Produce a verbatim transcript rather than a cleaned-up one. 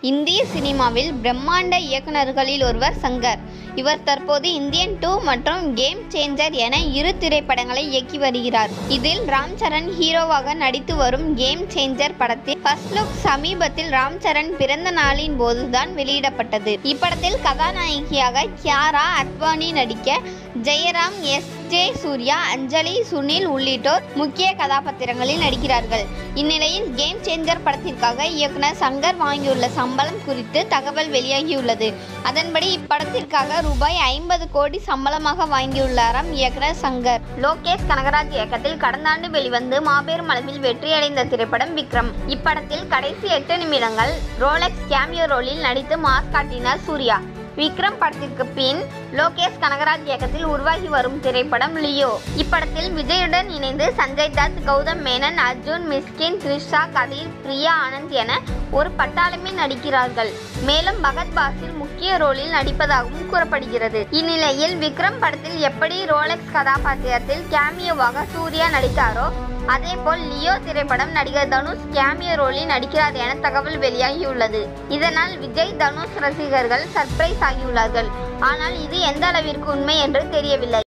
இந்திய சினிமாவில் பிரம்மாண்ட இயக்குநர்களில் ஒருவர் சங்கர். இவர் தற்போது இந்தியன் டூ மற்றும் கேம் சேஞ்சர் என இரு திரைப்படங்களை இயக்கி வருகிறார். இதில் ராம் சரண் ஹீரோவாக நடித்து வரும் கேம் சேஞ்சர் படத்தில் ஃபர்ஸ்ட் லுக் சமீபத்தில் ராம் சரண் பிறந்த நாளின் போதுதான் வெளியிடப்பட்டது. இப்படத்தில் கதாநாயகியாக கியாரா அத்வானி நடிக்க ஜெயராம், எஸ் ஜே சூர்யா, அஞ்சலி, சுனில் உள்ளிட்டோர் முக்கிய கதாபாத்திரங்களில் நடிக்கிறார்கள். இந்நிலையில் கேம் சேஞ்சர் படத்திற்காக இயக்குனர் சங்கர் வாங்கியுள்ள சம்பளம் குறித்து தகவல் வெளியாகியுள்ளது. அதன்படி இப்படத்திற்காக ரூபாய் ஐம்பது கோடி சம்பளமாக வாங்கியுள்ளாராம் இயக்குனர் சங்கர். லோகேஷ் கனகராஜ் இயக்கத்தில் கடந்த ஆண்டு வெளிவந்து மாபெரும் அளவில் வெற்றியடைந்த திரைப்படம் விக்ரம். இப்படத்தில் கடைசி எட்டு நிமிடங்கள் ரோலெக்ஸ் கேமியோ ரோலில் நடித்து மாஸ் காட்டினார் சூர்யா. விக்ரம் படத்திற்கு பின் லோகேஷ் கனகராஜ் இயக்கத்தில் உருவாகி வரும் திரைப்படம் லியோ. இப்படத்தில் விஜயுடன் இணைந்து சஞ்சய் தத், கௌதம் மேனன், அர்ஜுன், மிஸ்கின், த்ரிஷா, கதிர், பிரியா ஆனந்த் என ஒரு பட்டாளமே நடிக்கிறார்கள். மேலும் பகத் பாசில் முக்கிய ரோலில் நடிப்பதாகவும் கூறப்படுகிறது. இந்நிலையில் விக்ரம் படத்தில் எப்படி ரோலெக்ஸ் கதாபாத்திரத்தில் கேமியோவாக சூர்யா நடித்தாரோ அதேபோல் லியோ திரைப்படம் நடிகர் தனுஷ் கேமியோ ரோலில் நடிக்கிறார் என தகவல் வெளியாகியுள்ளது. இதனால் விஜய், தனுஷ் ரசிகர்கள் சர்ப்ரைஸ் ஆகியுள்ளார்கள். ஆனால் இது எந்த அளவிற்கு உண்மை என்று தெரியவில்லை.